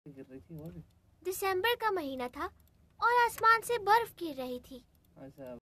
गिर रही थी और दिसंबर का महीना था और आसमान से बर्फ गिर रही थी। अच्छा।